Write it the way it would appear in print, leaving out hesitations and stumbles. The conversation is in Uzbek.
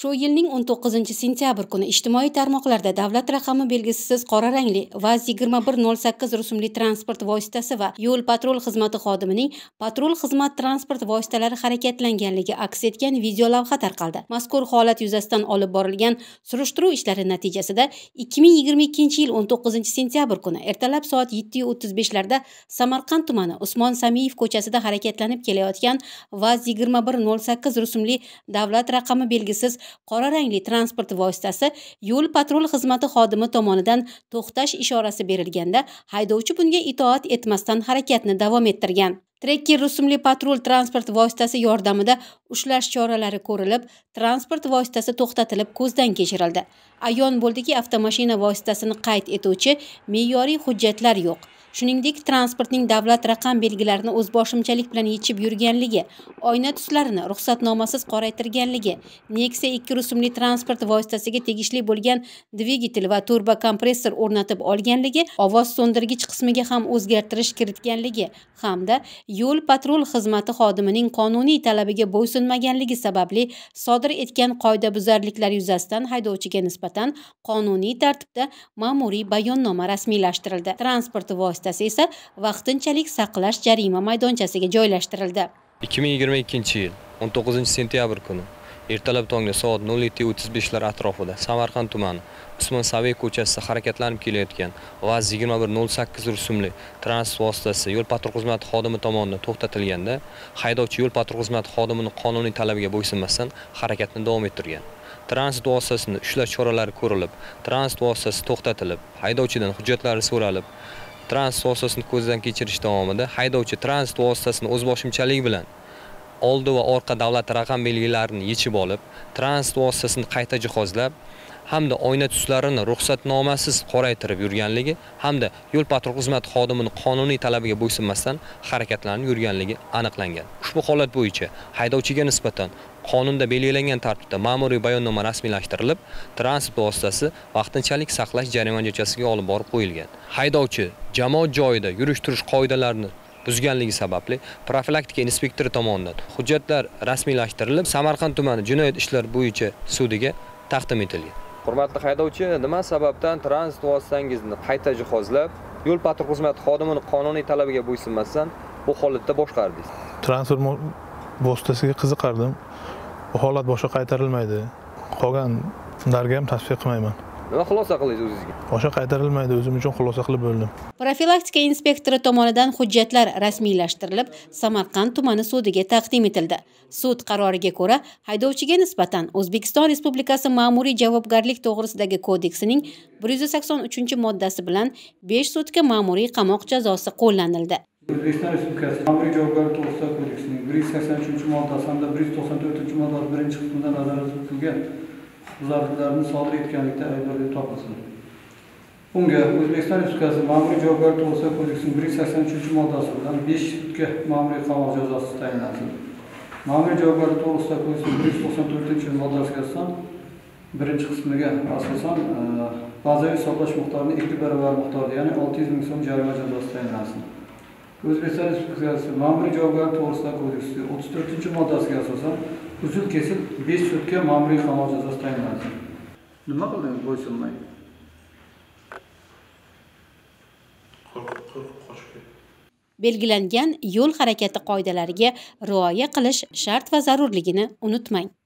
Shu yilning 19-sentyabr kuni ijtimoiy tarmoqlarda davlat raqami belgisiz qora rangli VAZ 2108 rusumli transport vositasi va yo'l patrul xizmati xodimining patrul xizmat transport vositalari harakatlanganligi aks etgan video lavha tarqaldi. Mazkur holat yuzasidan olib borilgan surishtiruv ishlari natijasida 2022-yil 19-sentyabr kuni ertalab soat 7:35 larda Samarqand tumani Usmon Samiyev ko'chasida harakatlanib kelayotgan VAZ 2108 rusumli davlat raqami belgisiz qora rangli transport vositasi yo'l patrul xizmati xodimi tomonidan to'xtash ishorasi berilganda haydovchi bunga itoat etmasdan harakatni davom ettirgan. Trekker rusumli patrul transport vositasi yordamida ushlash choralari ko'rilib, transport vositasi to'xtatilib ko'zdan kechirildi. Ayon bo'ldiki, avtomashina vositasini qayd etuvchi me'yoriy hujjatlar yo'q. Shuningdek, transportning davlat raqam belgilarini o'zboshimchalik bilan yechib yurganligi, oyna tuslarini ruxsatnomasiz qoraytirganligi, Nexia 2 rusumli transport vositasiga tegishli bo'lgan dvigatel va turbo kompressor o'rnatib olganligi, ovoz so'ndirgich qismiga ham o'zgartirish kiritganligi hamda yo'l patrul xizmati xodimining qonuniy talabiga bo'ysunmaganligi sababli sodir etgan qoidabuzarliklar yuzasidan haydovchiga nisbatan qonuniy tartibda ma'muriy bayonnoma rasmiylashtirildi. Transport vositasi esa vaqtinchalik saqlash jarima maydonchasiga joylashtirildi. 2022-yil 19-sentyabr kuni ertalab tongda soat 07:35 lar atrofida Samarqand tumani Usmon Samiyev ko'chasida harakatlanib kelayotgan VAZ 2108 rusumli transport vositasi yo'l patrul xizmati xodimi tomonidan to'xtatilganda, haydovchi yo'l patrul xizmati xodimining qonuniy talabiga bo'ysunmasdan harakatni davom ettirgan. Transport vositasini ushlash choralari ko'rilib, transport vositasi to'xtatilib, haydovchidan hujjatlari so'ralib, transport vositasini ko'zdan kechirish davomida haydovchi transport vositasini o'zboshimchalik bilan oldi va orqa davlat raqam belgilarini yechib olib, transport vositasini qayta jihozlab, hamda oyna tuslarini ruxsatnomasiz qoraytirib yurganligi hamda yo'l patrul xizmati xodimining qonuniy talabiga bo'ysunmasdan harakatlanib yurganligi aniqlangan. Ushbu holat bo'yicha haydovchiga nisbatan qonunda belgilangan tartibda ma'muriy bayonnoma rasmiylashtirilib, transport vositasi vaqtinchalik saqlash jarima maydonchasiga olib borib qo'yilgan. Haydovchi jamoat joyida yurish-turish qoidalarini buzganligi sababli profilaktika inspektori tomonidan hujjatlar rasmiylashtirilib, Samarqand tumani jinoyat ishlari bo'yicha sudiga taqdim etilgan. Hurmatli haydovchi, nima sababdan transport vositangizni qayta jihozlab, yo'l patrul xizmati xodimining qonuniy talabiga bo'ysunmasdan bu holatda boshqardingiz? Transport vositasiga qiziqardim. Bu holat boshqa qaytarilmaydi. Qolganlarga ham tavsiya qilmayman. Nima xulosa qildingiz o'zingizga? Boshqa qaytarilmaydi, o'zim uchun xulosa qilib bo'ldim. Profilaktika inspektori tomonidan hujjatlar rasmiylashtirilib, Samarqand tumani sudiga taqdim etildi. Sud qaroriga ko'ra, haydovchiga nisbatan O'zbekiston Respublikasi Ma'muriy javobgarlik to'g'risidagi kodeksining 183-moddasi bilan 5 sutka ma'muriy qamoq jazosi qo'llanildi. O'zbekiston Respublikasi Ma'muriy javobgarlik to'g'risidagi kodeksining 183-moddasi hamda 194-moddasi birinchi qismidan nazorat etilgan buzarliklarni sodir etganlikda aybdor topilsin. Unga O'zbekiston Respublikasi Ma'muriy javobgarlik to'g'risidagi kodeksining 183-moddasi bilan 5 sutka ma'muriy qamoq jazosi tayinlansin. Ma'muriy javobgarlik to'g'risidagi kodeksining 194-moddasiga asosan birinchi qismiga asosan bazaviy hisoblash miqdorining 2 barobar miqdorda, ya'ni 600 ming so'm jarima jazosi tayinlansin. O'zbekiston Respublikasi Ma'muriy javobgarlik to'g'risidagi kodeksining 34-moddasiga asosan uzil kesil 5 sutka ma'muriy qamoq jazosi tayinlansin. Nima qildingiz bo'ysunmay? Belgilangan yo'l harakati qoidalariga rioya qilish shart va zarurligini unutmang.